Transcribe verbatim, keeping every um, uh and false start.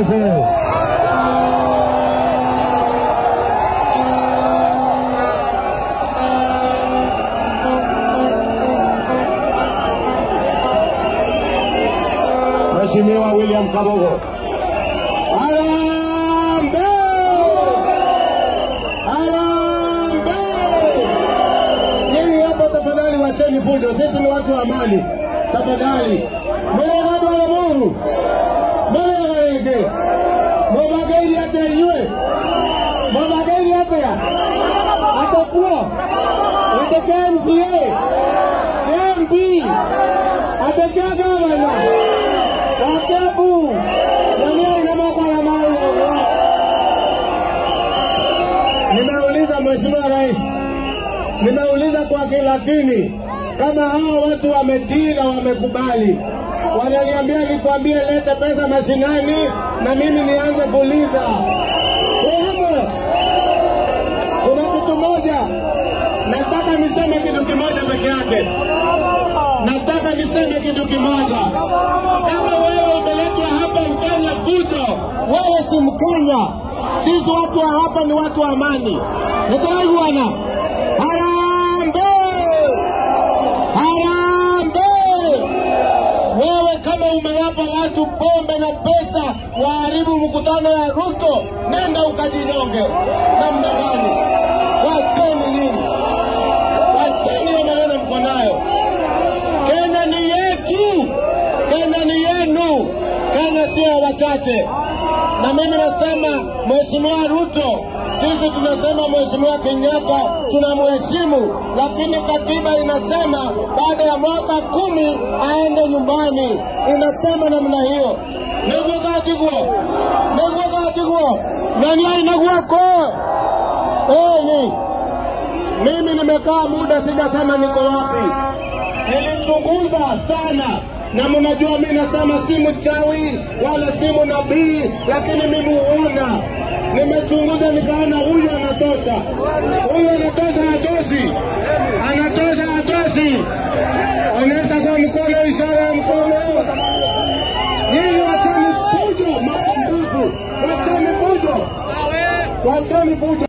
Mheshimiwa William Kabogo. Harambe! Harambe! Nyinyi hapa tafadhali wacheni fujo. Sisi ni watu wa amani. Tafadhali. Mwana wa Mungu. Mwana wege. Mwageni hata yue. Mwageni hata ya. Atakuwa. Atakaa M C A. M P. Atakaa gavana. Wakabu. Nani inamwaka ya mali. Nimeuliza Mheshimiwa Rais. Nimeuliza kwa Kilatini kama hao watu wametii na wamekubali. Wananiambia nikwambie lete pesa mashinani na mimi nianze kuuliza. Wewe kuna kitu moja nataka niseme kitu kimoja peke yake. Nataka niseme kitu kimoja. Kama wewe umeletwa hapa ufanye fujo, wewe si Mkenya. Sisi watu wa hapa ni watu wa amani. Ndio bwana. Harambe! Harambe! Wewe kama umewapa watu pombe na pesa waharibu mkutano ya Ruto, nenda ukajinyonge. Namna gani? Wacheni nini? Wacheni ya maneno mko nayo. Kenya ni yetu. Kenya ni yenu. Kenya sio wachache. Na mimi nasema Mheshimiwa Ruto, sisi tunasema Mheshimiwa Kenyatta tunamheshimu, lakini katiba inasema baada ya mwaka kumi aende nyumbani. Inasema namna hiyo. Ndugu katigwo. Ndugu katigwo. Nani inagwa ko? Eh, mimi nimekaa muda sijasema niko wapi. Nilichunguza sana. Na mnajua mimi nasema si mchawi wala si nabii, lakini mimi huona. Nimechunguza nikaona huyu anatosha. Huyu anatosha hatoshi. Anatosha hatoshi. Onyesha kwa mkono, ishara ya mkono. Yeye wacheni fujo, mapumbuku. Wacheni fujo. Wacheni fujo.